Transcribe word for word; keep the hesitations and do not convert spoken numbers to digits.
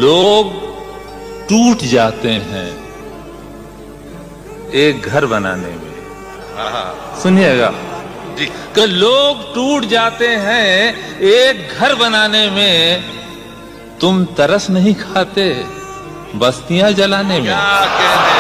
लोग टूट जाते हैं एक घर बनाने में। सुनिएगा जी, कि लोग टूट जाते हैं एक घर बनाने में, तुम तरस नहीं खाते बस्तियां जलाने में।